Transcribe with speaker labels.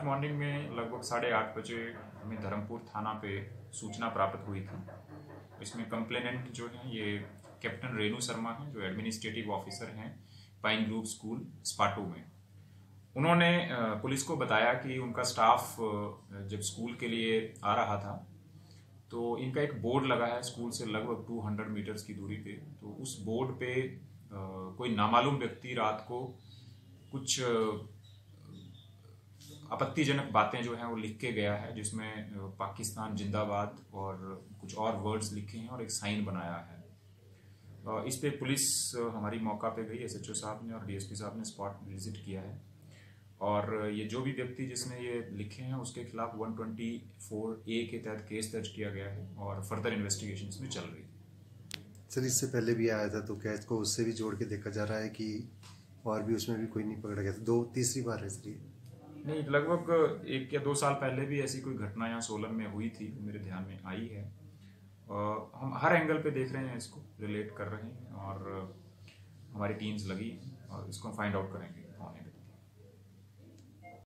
Speaker 1: Morning में लगभग 8:30 बजे हमें धर्मपुर थाना पे सूचना प्राप्त हुई थी। इसमें कंप्लेनेंट जो है ये कैप्टन रेणु शर्मा हैं, जो एडमिनिस्ट्रेटिव ऑफिसर हैं पाइन ग्रुव स्कूल स्पाटू में। उन्होंने पुलिस को बताया कि उनका स्टाफ जब स्कूल के लिए आ रहा था तो इनका एक बोर्ड लगा है स्कूल से लगभग 200 मीटर्स की दूरी पे। तो उस बोर्ड पे कोई नामालूम व्यक्ति रात को कुछ आपत्तिजनक बातें जो हैं वो लिख के गया है, जिसमें पाकिस्तान जिंदाबाद और कुछ और वर्ड्स लिखे हैं और एक साइन बनाया है। इस पे पुलिस हमारी मौका पे गई, एसएचओ साहब ने और डीएसपी साहब ने स्पॉट विजिट किया है और ये जो भी व्यक्ति जिसने ये लिखे हैं उसके खिलाफ 124A के तहत केस दर्ज किया गया है और फर्दर इन्वेस्टिगेशन इसमें चल रही है।
Speaker 2: सर इससे पहले भी आया था तो क्या इसको उससे भी जोड़ के देखा जा रहा है कि और भी उसमें भी कोई नहीं पकड़ा गया था? तीसरी बार है सर ये?
Speaker 1: नहीं, लगभग 1 या 2 साल पहले भी ऐसी कोई घटना यहाँ सोलन में हुई थी, मेरे ध्यान में आई है। हम हर एंगल पे देख रहे हैं, इसको रिलेट कर रहे हैं और हमारी टीम्स लगी हैं और इसको फाइंड आउट करेंगे।